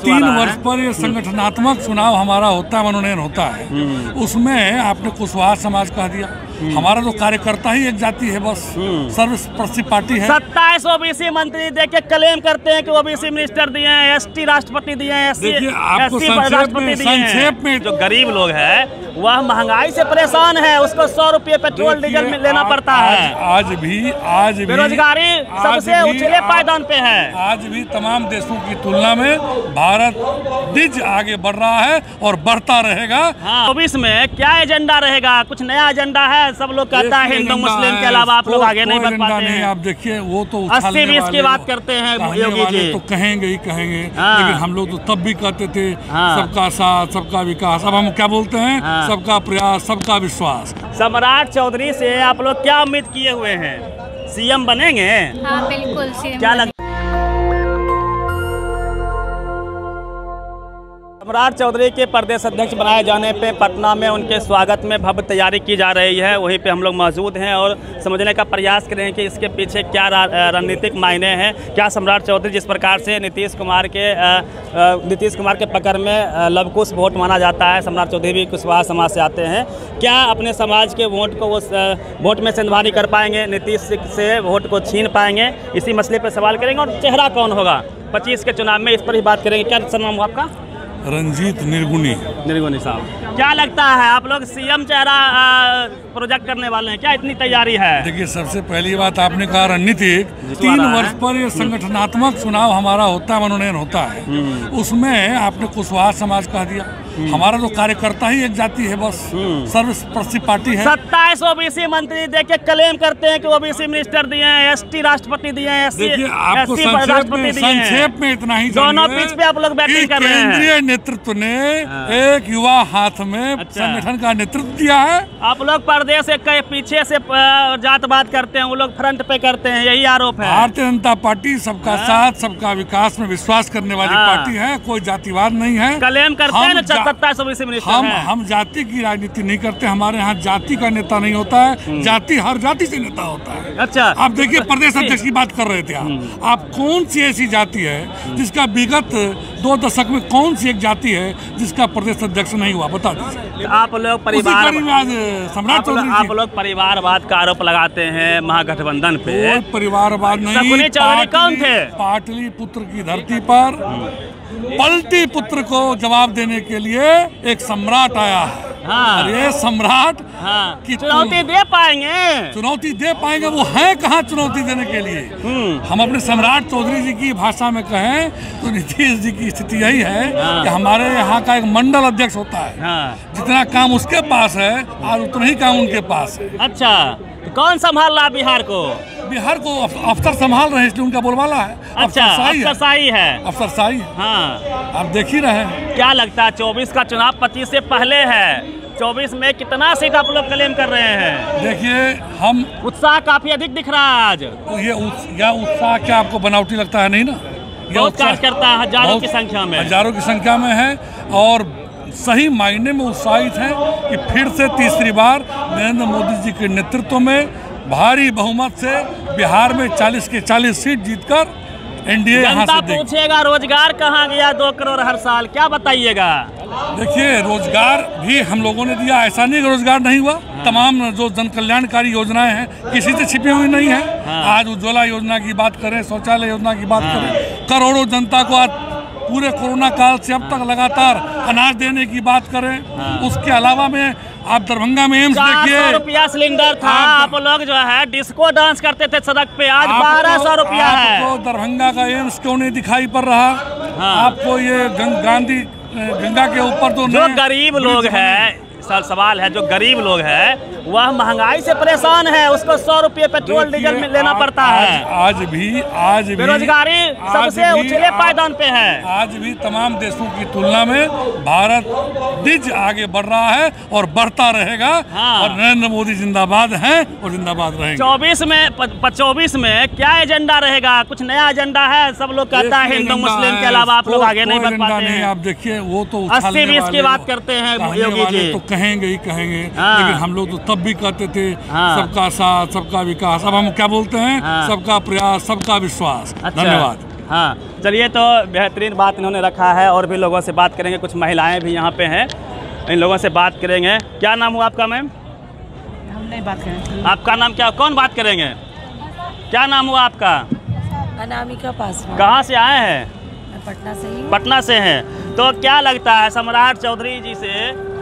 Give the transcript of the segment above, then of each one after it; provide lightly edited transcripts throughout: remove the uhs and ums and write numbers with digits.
3 वर्ष पर ये संगठनात्मक चुनाव हमारा होता है, मनोनयन होता है। उसमें आपने कुशवाहा समाज कह दिया। हमारा तो कार्यकर्ता ही एक जाति है, बस सर्वस्पर्शी पार्टी है। 27 ओबीसी मंत्री देके क्लेम करते हैं कि ओबीसी मिनिस्टर दिए हैं, एसटी राष्ट्रपति दिए हैं, एससी राष्ट्रपति दिए हैं। जो गरीब लोग है वह महंगाई से परेशान है, उसको 100 रुपये पेट्रोल डीजल में लेना पड़ता है। आज भी बेरोजगारी सबसे ऊंचे पायदान पे है। आज भी तमाम देशों की तुलना में भारत निज आगे बढ़ रहा है और बढ़ता रहेगा। 24 में क्या एजेंडा रहेगा? कुछ नया एजेंडा है? सब लोग कहता है हिंदू मुस्लिम के अलावा आप लोग आगे नहीं बढ़ पाते हैं। आप देखिए वो तो 80-20 की बात करते हैं योगी जी, तो कहेंगे ही कहेंगे, लेकिन हम लोग तो तब भी कहते थे सबका साथ सबका विकास। अब हम क्या बोलते हैं? सबका प्रयास सबका विश्वास। सम्राट चौधरी से आप लोग क्या उम्मीद किए हुए हैं? सीएम बनेंगे? हाँ बिल्कुल सीएम। क्या लगता? सम्राट चौधरी के प्रदेश अध्यक्ष बनाए जाने पे पटना में उनके स्वागत में भव्य तैयारी की जा रही है। वहीं पे हम लोग मौजूद हैं और समझने का प्रयास करें कि इसके पीछे क्या रणनीतिक मायने हैं। क्या सम्राट चौधरी जिस प्रकार से नीतीश कुमार के पकड़ में लवकुश वोट माना जाता है, सम्राट चौधरी भी कुशवाहा समाज से आते हैं, क्या अपने समाज के वोट को वो वोट में संधानी कर पाएंगे? नीतीश से वोट को छीन पाएंगे? इसी मसले पर सवाल करेंगे। और चेहरा कौन होगा 25 के चुनाव में, इस पर ही बात करेंगे। क्या सर नाम आपका? रंजीत निर्गुणी साहब। क्या लगता है आप लोग सीएम चेहरा प्रोजेक्ट करने वाले हैं? क्या इतनी तैयारी है? देखिए, सबसे पहली बात आपने कहा रणनीतिक। 3 वर्ष पर ये संगठनात्मक चुनाव हमारा होता है, मनोनयन होता है। उसमें आपने कुशवाहा समाज कह दिया। हमारा तो कार्यकर्ता ही एक जाति है, बस सर्वस्पर्शी पार्टी है। 27 ओबीसी मंत्री देके क्लेम करते हैं कि ओबीसी मिनिस्टर दिए हैं, एसटी राष्ट्रपति दिए हैं, आपको संक्षेप में इतना ही दोनों पीछ पे आप लोग बैटिंग कर रहे हैं। केंद्रीय नेतृत्व ने एक युवा हाथ में संगठन का नेतृत्व दिया है। आप लोग प्रदेश के पीछे से जात बात करते हैं, वो लोग फ्रंट पे करते हैं, यही आरोप है। भारतीय जनता पार्टी सबका साथ सबका विकास में विश्वास करने वाली पार्टी है, कोई जातिवाद नहीं है। क्लेम करते हैं हम जाति की राजनीति नहीं करते। हमारे यहाँ जाति का नेता नहीं होता है, जाति हर जाति से नेता होता है। अच्छा, आप देखिए प्रदेश अध्यक्ष की बात कर रहे थे आप कौन सी ऐसी जाति है जिसका विगत 2 दशक में कौन सी एक जाति है जिसका प्रदेश अध्यक्ष नहीं हुआ? बता दीजिए। आप लोग परिवारवाद का आरोप लगाते हैं महागठबंधन पे। कोई परिवारवाद नहीं। कौन थे? पाटलिपुत्र की धरती पर पलटी पुत्र को जवाब देने के लिए एक सम्राट आया है। और ये सम्राट की चुनौती दे पाएंगे? वो है कहाँ चुनौती देने के लिए? हम अपने सम्राट चौधरी जी की भाषा में कहें तो नीतीश जी की स्थिति यही है कि हमारे यहाँ का एक मंडल अध्यक्ष होता है। जितना काम उसके पास है और उतना ही काम उनके पास है। अच्छा, तो कौन संभाल रहा बिहार को? बिहार को अफसर संभाल रहे हैं, इसलिए उनका बोलबाला है। अच्छा, अफसरशाही है। हाँ, आप देख ही रहे हैं। क्या लगता है 24 का चुनाव 25 से पहले है, 24 में कितना सीट आप लोग क्लेम कर रहे हैं? देखिए, हम उत्साह काफी अधिक दिख रहा है आज। तो ये उत्साह क्या आपको बनावटी लगता है? नहीं ना, बहुत कार्यकर्ता हजारों की संख्या में है और सही मायने में उत्साहित हैं कि फिर से तीसरी बार नरेंद्र मोदी जी के नेतृत्व में भारी बहुमत से बिहार में 40 के 40 सीट जीतकर एनडीए यहाँ से देगी। पूछेगा रोजगार कहाँ गया? 2 करोड़ हर साल, क्या बताइएगा? देखिए, रोजगार भी हम लोगों ने दिया, ऐसा नहीं कि रोजगार नहीं हुआ। तमाम जो जन कल्याणकारी योजनाएं हैं किसी से छिपी हुई नहीं है। आज उज्ज्वला योजना की बात करें, शौचालय योजना की बात करें, करोड़ों जनता को आज पूरे कोरोना काल से अब तक लगातार अनाज देने की बात करें। उसके अलावा में आप दरभंगा में एम्स देखिए, 400 रुपया सिलेंडर था। आप लोग जो है डिस्को डांस करते थे सड़क पे, आज 1200 रुपया है। आपको दरभंगा का एम्स क्यों नहीं दिखाई पड़ रहा? आपको ये गंगा के ऊपर जो गरीब लोग हैं, सवाल है, जो गरीब लोग है वह महंगाई से परेशान है, उसको 100 रुपये पेट्रोल डीजल में लेना पड़ता है। आज भी बेरोजगारी सबसे ऊंचे पायदान पे है। आज भी तमाम देशों की तुलना में भारत निज आगे बढ़ रहा है और बढ़ता रहेगा। और नरेंद्र मोदी जिंदाबाद हैं और जिंदाबाद रहेंगे। 24 में क्या एजेंडा रहेगा? कुछ नया एजेंडा है? सब लोग कहता है हिंदू मुस्लिम के अलावा आप लोग आगे नहीं बढ़ पाते हैं। आप देखिए, वो तो 80-20 की बात करते हैं योगी जी, तो कहेंगे ही कहेंगे, लेकिन हम लोग तो तब भी कहते थे सबका साथ सबका विकास। अब हम क्या बोलते हैं? सबका प्रयास सबका विश्वास। धन्यवाद। हाँ, चलिए तो बेहतरीन बात इन्होंने रखा है और भी लोगों से बात करेंगे। कुछ महिलाएं भी यहाँ पे हैं, इन लोगों से बात करेंगे। क्या नाम हुआ आपका मैम? हम नहीं बात करेंगे। आपका नाम क्या? कौन बात करेंगे? क्या नाम हुआ आपका? अनामिका पासवान। कहाँ से आए हैं? पटना से ही। पटना से हैं। तो क्या लगता है सम्राट चौधरी जी से,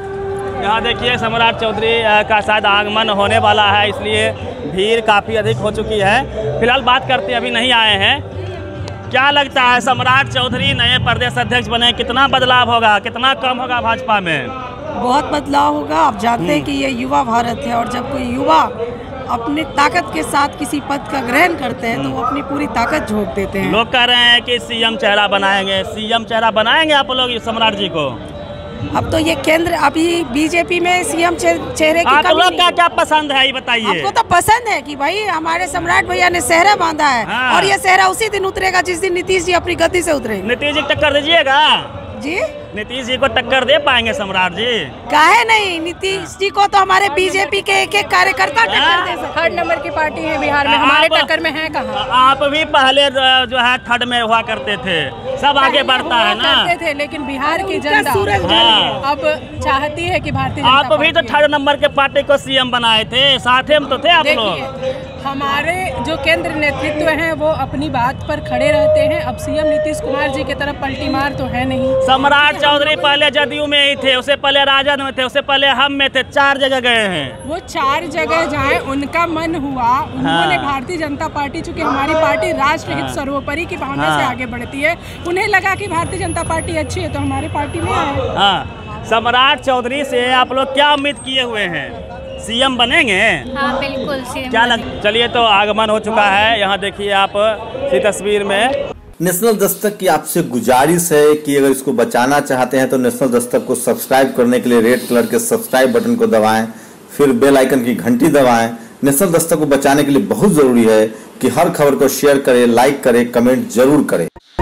यहाँ देखिए सम्राट चौधरी का शायद आगमन होने वाला है, इसलिए भीड़ काफ़ी अधिक हो चुकी है। फिलहाल बात करते हैं, अभी नहीं आए हैं। क्या लगता है सम्राट चौधरी नए प्रदेश अध्यक्ष बने, कितना बदलाव होगा, कितना कम होगा भाजपा में? बहुत बदलाव होगा। आप जानते हैं कि ये युवा भारत है और जब कोई युवा अपनी ताकत के साथ किसी पद का ग्रहण करते हैं तो वो अपनी पूरी ताकत झोंक देते हैं। लोग कह रहे हैं कि सीएम चेहरा बनाएंगे, सीएम चेहरा बनाएंगे आप लोग सम्राट जी को? अब तो ये केंद्र अभी बीजेपी में सीएम चेहरे की आप कमी लोग नहीं। का क्या पसंद है ये बताइए। आपको तो पसंद है कि भाई हमारे सम्राट भैया ने सेहरा बांधा है। हाँ। और ये सेहरा उसी दिन उतरेगा जिस दिन नीतीश जी अपनी गद्दी से उतरेंगे। नीतीश जी टक्कर दीजिएगा? जी, नीतीश जी को टक्कर दे पाएंगे सम्राट जी? काहे नहीं, नीतीश जी को तो हमारे बीजेपी के एक एक कार्यकर्ता टक्कर दे सकते। थर्ड नंबर की पार्टी है बिहार में, हमारे टक्कर में है कहाँ? आप भी पहले जो है थर्ड में हुआ करते थे, सब आगे बढ़ता है ना। करते थे, लेकिन बिहार की जनता सूरज हाँ। अब चाहती है कि भारतीय जनता आप भी तो पार्टी थर्ड नंबर के पार्टी को सीएम बनाए थे, साथे में तो थे आप लोग। देखिए, हमारे जो केंद्र नेतृत्व हैं वो अपनी बात पर खड़े रहते हैं। अब सीएम नीतीश कुमार जी की तरफ पलटी मार तो है नहीं। सम्राट चौधरी पहले जदयू में ही थे, उससे पहले राजद में थे, उससे पहले हम में थे, 4 जगह गए हैं। वो 4 जगह जाए, उनका मन हुआ, उन्होंने भारतीय जनता पार्टी, चूंकि हमारी पार्टी राष्ट्रहित सर्वोपरि की भावना से आगे बढ़ती है, उन्हें लगा कि भारतीय जनता पार्टी अच्छी है तो हमारी पार्टी में आए। हाँ, सम्राट चौधरी से आप लोग क्या उम्मीद किए हुए हैं? सीएम बनेंगे? हाँ बिल्कुल सीएम। क्या लग? चलिए तो आगमन हो चुका है, यहाँ देखिए आप इसी तस्वीर में। नेशनल दस्तक की आपसे गुजारिश है कि अगर इसको बचाना चाहते हैं तो नेशनल दस्तक को सब्सक्राइब करने के लिए रेड कलर के सब्सक्राइब बटन को दबाएं, फिर बेल आइकन की घंटी दबाएं। नेशनल दस्तक को बचाने के लिए बहुत जरूरी है कि हर खबर को शेयर करें, लाइक करें, कमेंट जरूर करें।